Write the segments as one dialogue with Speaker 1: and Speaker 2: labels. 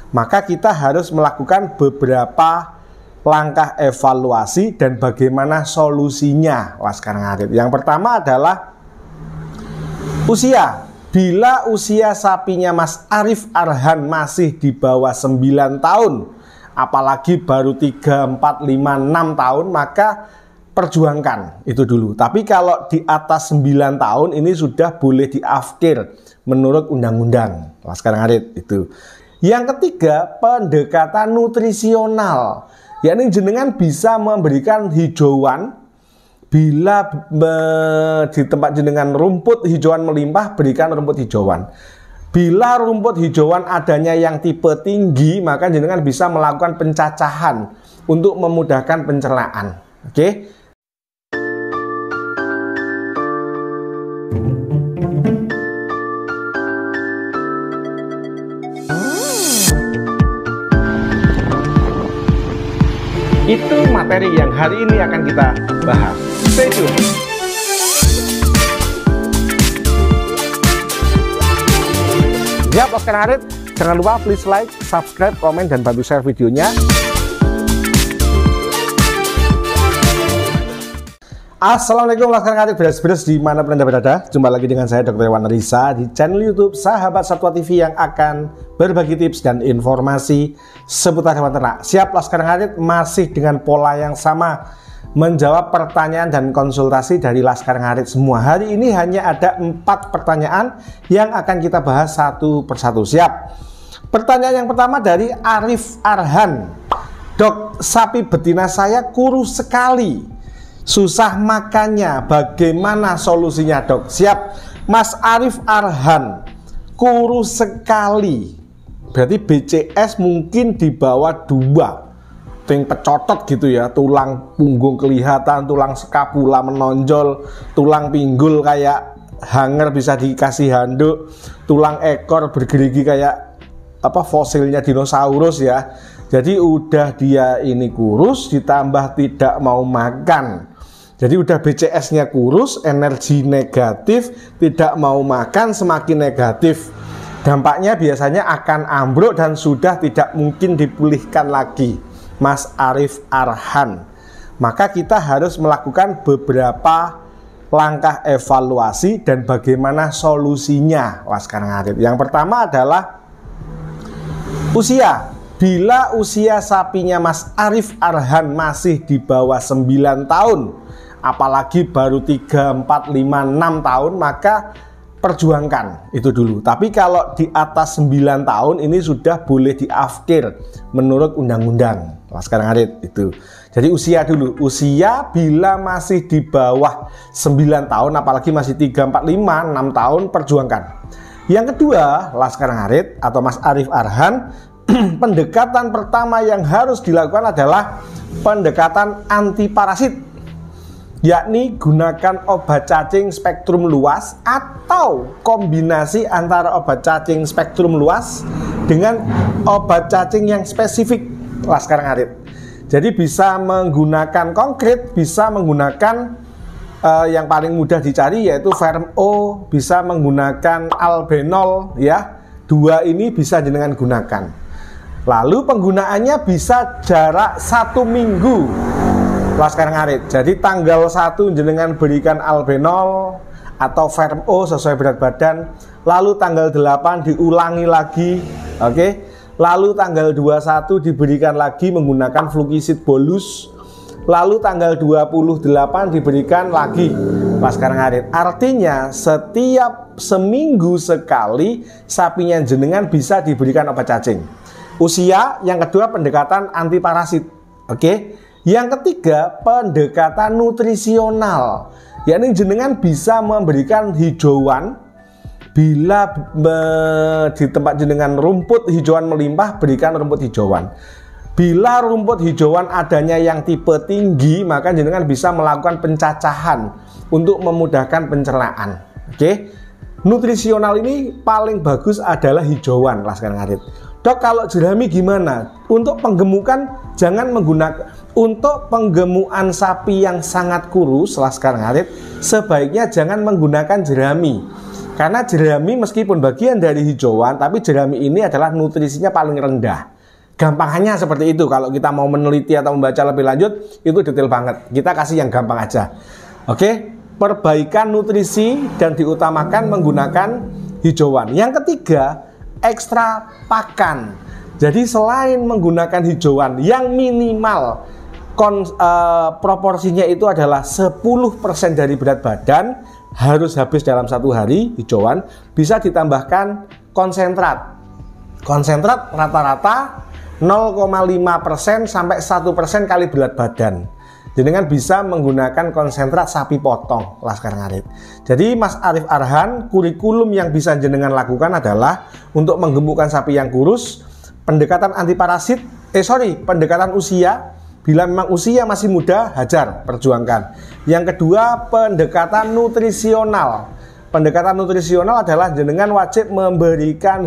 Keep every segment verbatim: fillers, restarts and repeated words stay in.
Speaker 1: maka kita harus melakukan beberapa langkah evaluasi dan bagaimana solusinya, Laskar Ngarit. Yang pertama adalah usia. Bila usia sapinya Mas Arif Arhan masih di bawah sembilan tahun, apalagi baru tiga, empat, lima, enam tahun, maka perjuangkan itu dulu. Tapi kalau di atas sembilan tahun ini sudah boleh diafkir menurut undang-undang, Laskar Ngarit itu. Yang ketiga, pendekatan nutrisional. Yakni jenengan bisa memberikan hijauan. Bila be, di tempat jenengan rumput hijauan melimpah, berikan rumput hijauan. Bila rumput hijauan adanya yang tipe tinggi, maka jenengan bisa melakukan pencacahan untuk memudahkan pencernaan. Oke? Itu materi yang hari ini akan kita bahas. Stay tune. Siap, Laskar Ngarit? Jangan lupa please like, subscribe, komen, dan bantu share videonya. Assalamualaikum Laskar Ngarit, beres-beres dimanapun Anda berada. Jumpa lagi dengan saya Dokter Iwan Risa di channel YouTube Sahabat Satwa T V yang akan berbagi tips dan informasi seputar hewan ternak. Siap Laskar Ngarit, masih dengan pola yang sama, menjawab pertanyaan dan konsultasi dari Laskar Ngarit semua. Hari ini hanya ada empat pertanyaan yang akan kita bahas satu persatu. Siap. Pertanyaan yang pertama dari Arif Arhan. Dok, sapi betina saya kurus sekali, susah makannya, bagaimana solusinya, Dok? Siap. Mas Arif Arhan, kurus sekali, berarti B C S mungkin di bawah dua, yang pecotot gitu ya, tulang punggung kelihatan, tulang skapula menonjol, tulang pinggul kayak hanger bisa dikasih handuk, tulang ekor bergerigi kayak apa fosilnya dinosaurus ya. Jadi udah dia ini kurus ditambah tidak mau makan. Jadi udah B C S-nya kurus, energi negatif, tidak mau makan, semakin negatif. Dampaknya biasanya akan ambruk dan sudah tidak mungkin dipulihkan lagi, Mas Arif Arhan. Maka kita harus melakukan beberapa langkah evaluasi dan bagaimana solusinya, Laskar Ngarit. Yang pertama adalah usia. Bila usia sapinya Mas Arif Arhan masih di bawah sembilan tahun, apalagi baru tiga, empat, lima, enam tahun, maka perjuangkan itu dulu. Tapi kalau di atas sembilan tahun ini sudah boleh diafkir menurut undang-undang, Laskar Ngarit itu. Jadi usia dulu. Usia bila masih di bawah sembilan tahun, apalagi masih tiga, empat, lima, enam tahun, perjuangkan. Yang kedua, Laskar Ngarit atau Mas Arif Arhan, pendekatan pertama yang harus dilakukan adalah pendekatan anti parasit, yakni gunakan obat cacing spektrum luas atau kombinasi antara obat cacing spektrum luas dengan obat cacing yang spesifik, Laskar Ngarit. Jadi bisa menggunakan konkret, bisa menggunakan uh, yang paling mudah dicari yaitu Fermo, bisa menggunakan Albenol ya. Dua ini bisa dengan gunakan. Lalu penggunaannya bisa jarak satu minggu, Laskar Ngarit. Jadi tanggal satu jenengan berikan Albenol atau Fermo sesuai berat badan. Lalu tanggal delapan diulangi lagi, oke? Okay? Lalu tanggal dua puluh satu diberikan lagi menggunakan Flukisid bolus. Lalu tanggal dua puluh delapan diberikan lagi, Laskar Ngarit. Artinya setiap seminggu sekali sapinya jenengan bisa diberikan obat cacing. Usia, yang kedua pendekatan anti parasit, oke? Okay? Yang ketiga, pendekatan nutrisional. Yakni jenengan bisa memberikan hijauan. Bila be, di tempat jenengan rumput hijauan melimpah, berikan rumput hijauan. Bila rumput hijauan adanya yang tipe tinggi, maka jenengan bisa melakukan pencacahan untuk memudahkan pencernaan. Oke? Okay? Nutrisional ini paling bagus adalah hijauan, Laskar Ngarit. Dok, kalau jerami gimana? Untuk penggemukan jangan menggunakan. Untuk penggemukan sapi yang sangat kurus, Laskar Ngarit, sebaiknya jangan menggunakan jerami. Karena jerami meskipun bagian dari hijauan, tapi jerami ini adalah nutrisinya paling rendah. Gampangannya seperti itu. Kalau kita mau meneliti atau membaca lebih lanjut, itu detail banget. Kita kasih yang gampang aja. Oke, perbaikan nutrisi dan diutamakan menggunakan hijauan. Yang ketiga, ekstra pakan. Jadi selain menggunakan hijauan yang minimal kon, uh, proporsinya itu adalah sepuluh persen dari berat badan, harus habis dalam satu hari hijauan, bisa ditambahkan konsentrat. Konsentrat rata-rata nol koma lima persen sampai satu persen kali berat badan. Jenengan bisa menggunakan konsentrat sapi potong, Laskar Ngarit. Jadi Mas Arif Arhan, kurikulum yang bisa jenengan lakukan adalah untuk menggemukkan sapi yang kurus, pendekatan anti parasit, eh sorry, pendekatan usia. Bila memang usia masih muda, hajar, perjuangkan. Yang kedua, pendekatan nutrisional. Pendekatan nutrisional adalah jenengan wajib memberikan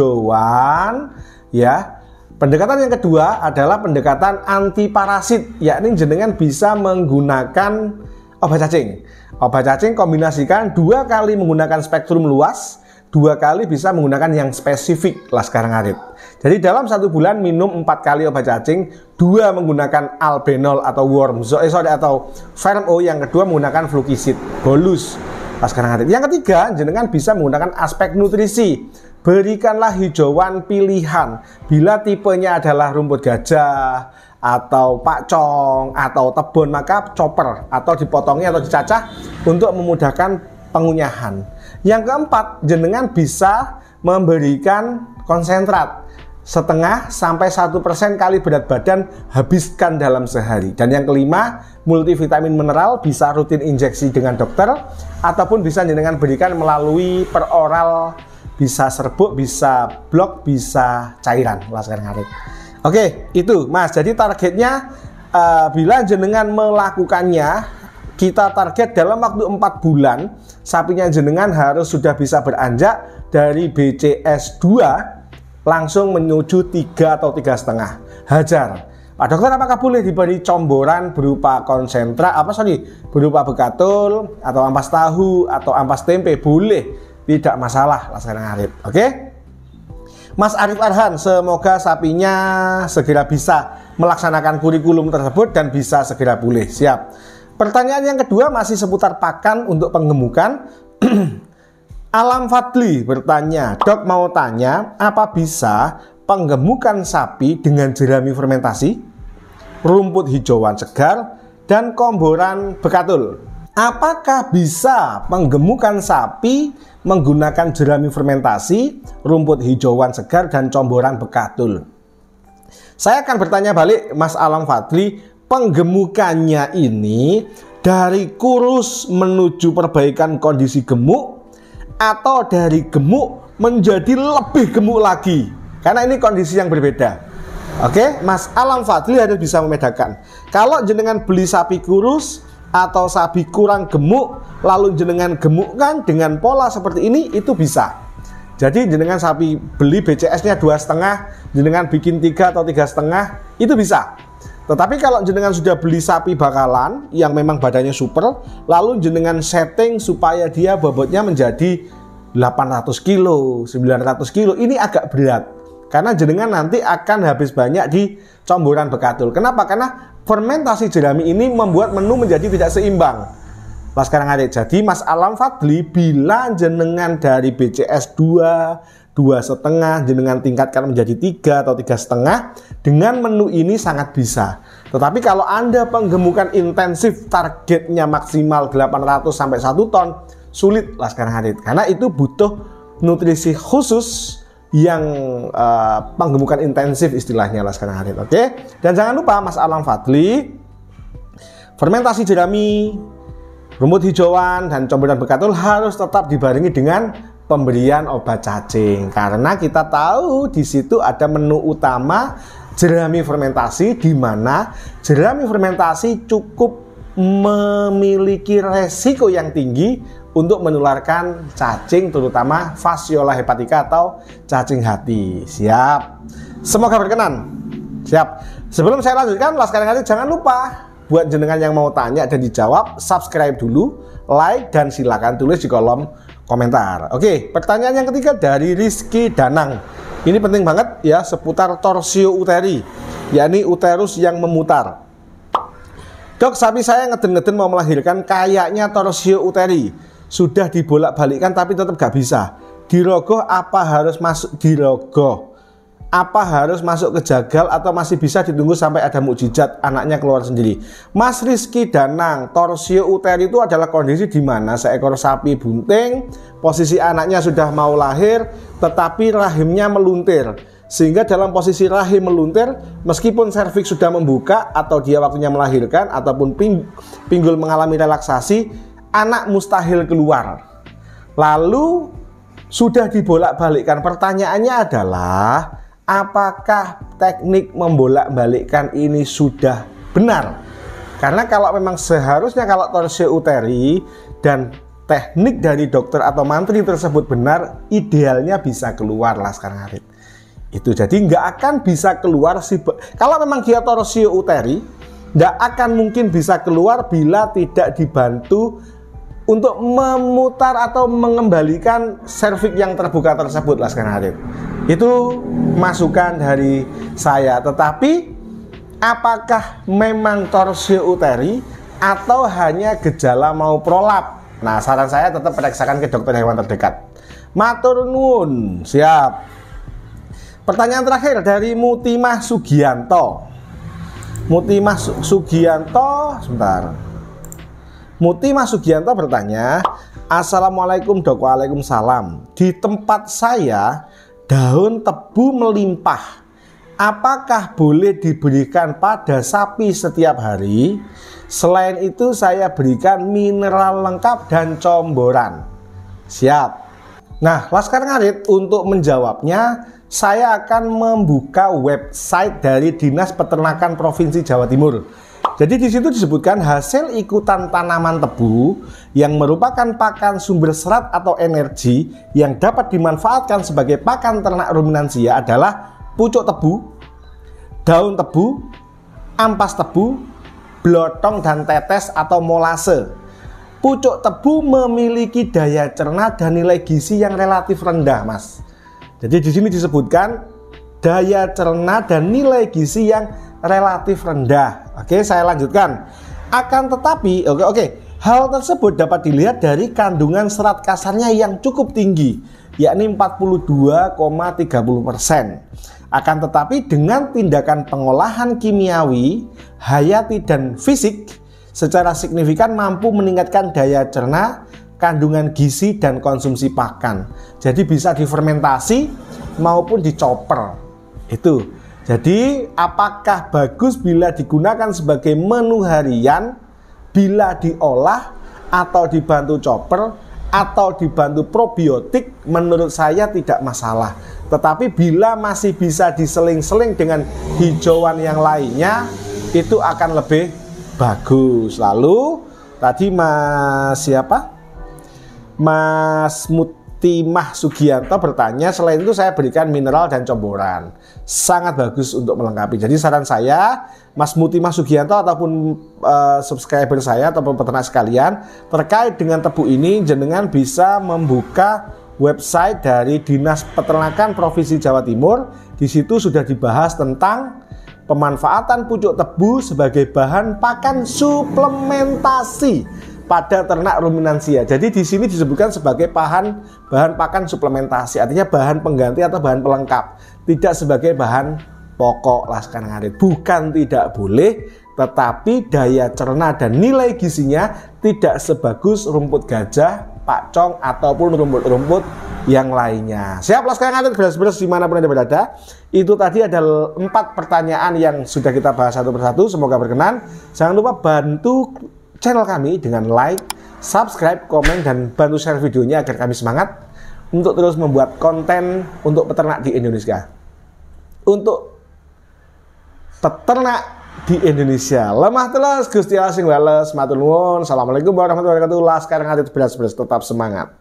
Speaker 1: hijauan, ya. Pendekatan yang kedua adalah pendekatan anti parasit, yakni jenengan bisa menggunakan obat cacing. Obat cacing kombinasikan dua kali menggunakan spektrum luas, dua kali bisa menggunakan yang spesifik, Laskar Ngarit. Jadi dalam satu bulan minum empat kali obat cacing, dua menggunakan albenol atau worm, eh, sorry, atau Ferm-O, yang kedua menggunakan flukisid, bolus, Laskar Ngarit. Yang ketiga, jenengan bisa menggunakan aspek nutrisi. Berikanlah hijauan pilihan. Bila tipenya adalah rumput gajah atau pakcong atau tebon, maka chopper atau dipotongnya atau dicacah untuk memudahkan pengunyahan. Yang keempat, jenengan bisa memberikan konsentrat setengah sampai satu persen kali berat badan, habiskan dalam sehari. Dan yang kelima, multivitamin mineral bisa rutin injeksi dengan dokter ataupun bisa jenengan berikan melalui peroral, bisa serbuk, bisa blok, bisa cairan, Laskar Ngarit. Oke, itu Mas. Jadi targetnya uh, bila jenengan melakukannya, kita target dalam waktu empat bulan sapinya jenengan harus sudah bisa beranjak dari B C S dua langsung menuju tiga atau tiga setengah. Hajar. Pak dokter, apakah boleh diberi comboran berupa konsentrat, apa sorry, berupa bekatul atau ampas tahu atau ampas tempe? Boleh. Tidak masalah, Laskar Ngarit. Oke, Mas Arif Arhan, semoga sapinya segera bisa melaksanakan kurikulum tersebut dan bisa segera pulih. Siap. Pertanyaan yang kedua masih seputar pakan untuk penggemukan. Alam Fadli bertanya, dok mau tanya, apa bisa penggemukan sapi dengan jerami fermentasi, rumput hijauan segar, dan komboran bekatul? Apakah bisa penggemukan sapi menggunakan jerami fermentasi, rumput hijauan segar, dan comboran bekatul? Saya akan bertanya balik, Mas Alam Fadli, penggemukannya ini dari kurus menuju perbaikan kondisi gemuk atau dari gemuk menjadi lebih gemuk lagi? Karena ini kondisi yang berbeda. Oke, Mas Alam Fadli harus bisa membedakan. Kalau jenengan beli sapi kurus atau sapi kurang gemuk, lalu jenengan gemukkan dengan pola seperti ini, itu bisa. Jadi jenengan sapi beli B C S-nya dua setengah, jenengan bikin tiga atau tiga setengah, itu bisa. Tetapi kalau jenengan sudah beli sapi bakalan yang memang badannya super, lalu jenengan setting supaya dia bobotnya menjadi delapan ratus kilo, sembilan ratus kilo, ini agak berat. Karena jenengan nanti akan habis banyak di comboran bekatul. Kenapa? Karena fermentasi jerami ini membuat menu menjadi tidak seimbang, Laskar Ngarit. Jadi Mas Alam Fadli, bila jenengan dari B C S dua, dua setengah, jenengan tingkatkan menjadi tiga atau tiga setengah, dengan menu ini sangat bisa. Tetapi kalau Anda penggemukan intensif, targetnya maksimal delapan ratus sampai satu ton, sulit, Laskar Ngarit. Karena itu butuh nutrisi khusus yang uh, penggemukan intensif istilahnya, Laskar Ngarit. Oke, dan jangan lupa Mas Alam Fadli, fermentasi jerami, rumput hijauan, dan comboran bekatul harus tetap dibarengi dengan pemberian obat cacing, karena kita tahu di situ ada menu utama jerami fermentasi, di mana jerami fermentasi cukup memiliki resiko yang tinggi untuk menularkan cacing, terutama Fasciola hepatica atau cacing hati. Siap? Semoga berkenan. Siap. Sebelum saya lanjutkan, Laskar Ngarit, jangan lupa buat jenengan yang mau tanya dan dijawab, subscribe dulu, like, dan silakan tulis di kolom komentar. Oke, pertanyaan yang ketiga dari Rizky Danang. Ini penting banget ya, seputar torsio uteri, yakni uterus yang memutar. Dok, sapi saya ngeden-ngeden mau melahirkan, kayaknya torsio uteri sudah dibolak-balikkan tapi tetap gak bisa. Dirogoh apa harus masuk dirogoh? Apa harus masuk ke jagal atau masih bisa ditunggu sampai ada mukjizat anaknya keluar sendiri? Mas Rizky Danang, torsio uteri itu adalah kondisi di mana seekor sapi bunting, posisi anaknya sudah mau lahir, tetapi rahimnya meluntir. Sehingga dalam posisi rahim meluntir, meskipun serviks sudah membuka atau dia waktunya melahirkan ataupun ping, pinggul mengalami relaksasi, anak mustahil keluar. Lalu sudah dibolak-balikkan. Pertanyaannya adalah, apakah teknik membolak-balikkan ini sudah benar? Karena kalau memang seharusnya kalau torsio uteri dan teknik dari dokter atau mantri tersebut benar, idealnya bisa keluar Laskar Ngarit. Itu jadi nggak akan bisa keluar si kalau memang dia torsio uteri, nggak akan mungkin bisa keluar bila tidak dibantu untuk memutar atau mengembalikan serviks yang terbuka tersebut Laskar Ngarit. Itu masukan dari saya. Tetapi apakah memang torsio uteri atau hanya gejala mau prolap? Nah, saran saya tetap periksakan ke dokter hewan terdekat. Matur nuwun. Siap. Pertanyaan terakhir dari Mutimah Sugianto. Mutimah Sugianto, sebentar. Mutimah Sugianto bertanya, Assalamualaikum dok. Waalaikumsalam. Di tempat saya daun tebu melimpah. Apakah boleh diberikan pada sapi setiap hari? Selain itu saya berikan mineral lengkap dan comboran. Siap. Nah, Laskar Ngarit untuk menjawabnya, saya akan membuka website dari Dinas Peternakan Provinsi Jawa Timur. Jadi di situ disebutkan hasil ikutan tanaman tebu yang merupakan pakan sumber serat atau energi yang dapat dimanfaatkan sebagai pakan ternak ruminansia adalah pucuk tebu, daun tebu, ampas tebu, blotong dan tetes atau molase. Pucuk tebu memiliki daya cerna dan nilai gizi yang relatif rendah, Mas. Jadi di sini disebutkan daya cerna dan nilai gizi yang relatif rendah. Oke, saya lanjutkan. Akan tetapi, oke oke, hal tersebut dapat dilihat dari kandungan serat kasarnya yang cukup tinggi, yakni empat puluh dua koma tiga puluh persen. Akan tetapi dengan tindakan pengolahan kimiawi, hayati dan fisik secara signifikan mampu meningkatkan daya cerna, kandungan gizi dan konsumsi pakan. Jadi bisa difermentasi maupun dicoper. Itu. Jadi apakah bagus bila digunakan sebagai menu harian, bila diolah atau dibantu chopper atau dibantu probiotik? Menurut saya tidak masalah. Tetapi bila masih bisa diseling-seling dengan hijauan yang lainnya, itu akan lebih bagus. Lalu tadi Mas siapa? Mas Mutimah Sugianto bertanya, selain itu saya berikan mineral dan comboran. Sangat bagus untuk melengkapi. Jadi saran saya, Mas Mutimah Sugianto ataupun uh, subscriber saya ataupun peternak sekalian, terkait dengan tebu ini, jenengan bisa membuka website dari Dinas Peternakan Provinsi Jawa Timur. Di situ sudah dibahas tentang pemanfaatan pucuk tebu sebagai bahan pakan suplementasi pada ternak ruminansia. Jadi di sini disebutkan sebagai bahan bahan pakan suplementasi, artinya bahan pengganti atau bahan pelengkap, tidak sebagai bahan pokok Laskar Ngarit. Bukan tidak boleh, tetapi daya cerna dan nilai gizinya tidak sebagus rumput gajah, pakcong ataupun rumput-rumput yang lainnya. Siap Laskar Ngarit, beres-beres dimanapun Anda berada. Itu tadi ada empat pertanyaan yang sudah kita bahas satu persatu. Semoga berkenan. Jangan lupa bantu channel kami dengan like, subscribe, komen, dan bantu share videonya agar kami semangat untuk terus membuat konten untuk peternak di Indonesia. Untuk peternak di Indonesia. Lemah teles Gusti Allah sing wales. Matur nuwun. Assalamualaikum warahmatullahi wabarakatuh. Laskar Ngarit beres-beres tetap semangat.